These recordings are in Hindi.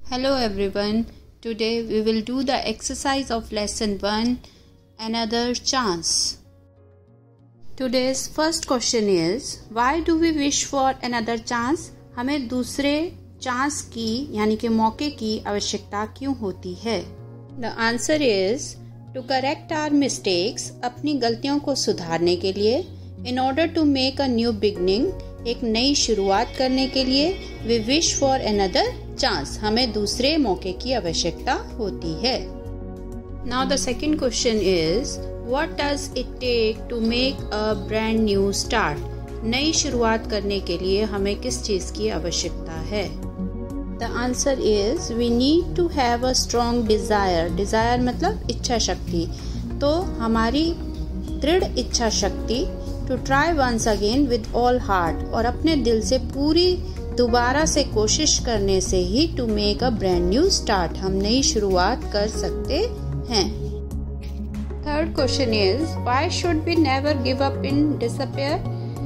Hello everyone, today we will do the exercise of lesson 1, another chance. Today's first question is, why do we wish for another chance? हमें दूसरे चांस की यानी कि मौके की आवश्यकता क्यों होती है? The answer is, to correct our mistakes, अपनी गलतियों को सुधारने के लिए, in order to make a new beginning, एक नई शुरुआत करने के लिए, we wish for another chance, हमें दूसरे मौके की आवश्यकता होती है. Now the second question is, what does it take to make a brand new start? नई शुरुआत करने के लिए हमें किस चीज की आवश्यकता है? The answer is, we need to have a strong desire. Desire मतलब इच्छा शक्ति. तो हमारी दृढ़ इच्छा शक्ति to try once again with all heart, और अपने दिल से पूरी दोबारा से कोशिश करने से ही to make a brand new start, हम नई शुरुआत कर सकते हैं. Third question is, why should we never give up in despair?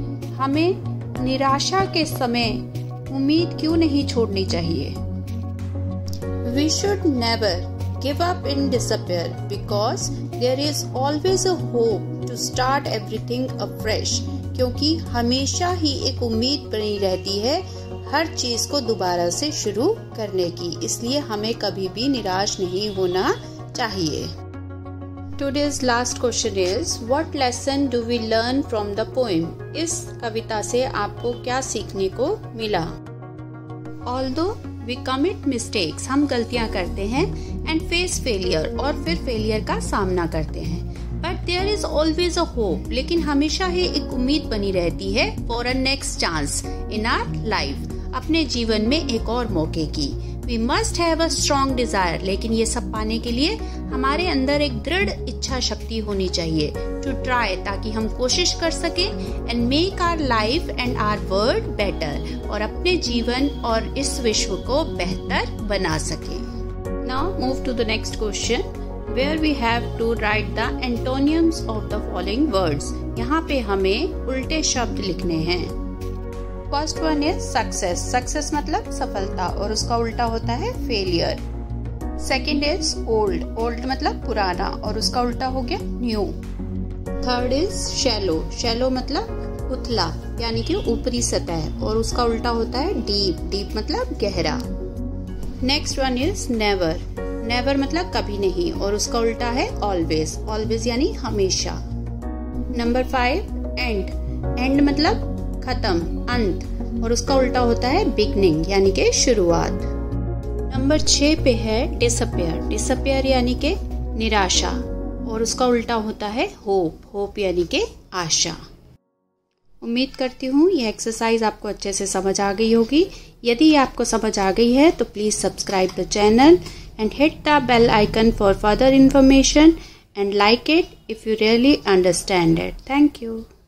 हमें निराशा के समय उम्मीद क्यों नहीं छोड़नी चाहिए? We should never give up in despair because there is always a hope to start everything afresh. क्योंकि हमेशा ही एक उम्मीद बनी रहती है हर चीज को दोबारा से शुरू करने की, इसलिए हमें कभी भी निराश नहीं होना चाहिए. Today's last question is, what lesson do we learn from the poem? इस कविता से आपको क्या सीखने को मिला? Although we commit mistakes, हम गलतियां करते हैं, and face failure, और फिर फेलियर का सामना करते हैं. But there is always a hope, लेकिन हमेशा ही एक उम्मीद बनी रहती है for a next chance in our life, अपने जीवन में एक और मौके की. We must have a strong desire, लेकिन ये सब पाने के लिए हमारे अंदर एक दृढ़ इच्छा शक्ति होनी चाहिए to try, ताकि हम कोशिश कर सके and make our life and our world better, और अपने जीवन और इस विश्व को बेहतर बना सके. Now move to the next question, where we have to write the antonyms of the following words. यहाँ पे हमें उल्टे शब्द लिखने हैं. First one is success. Success मतलब सफलता, और उसका उल्टा होता है failure. Second is old. Old मतलब पुराना, और उसका उल्टा हो गया new. Third is shallow. Shallow मतलब उथला यानी कि ऊपरी सतह, और उसका उल्टा होता है deep. Deep मतलब गहरा. Next one is never. Never मतलब कभी नहीं, और उसका उल्टा है always. Always यानी हमेशा. Number 5 end. End मतलब खत्म, अंत, और उसका उल्टा होता है beginning यानी कि शुरुआत. नंबर 6 पे है disappear. Disappear यानी कि निराशा, और उसका उल्टा होता है hope. Hope यानी कि आशा. उम्मीद करती हूँ ये एक्सरसाइज आपको अच्छे से समझ आ गई होगी. यदि ये आपको समझ आ गई है तो please subscribe the channel and hit the bell icon for further information and like it if you really understand it. Thank you.